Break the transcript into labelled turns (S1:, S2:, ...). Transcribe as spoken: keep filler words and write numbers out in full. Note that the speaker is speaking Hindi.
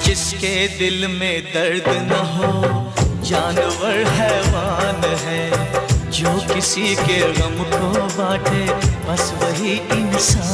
S1: जिसके दिल में दर्द न हो, जानवर हैवान है। जो किसी के गम को बांटे, बस वही इंसान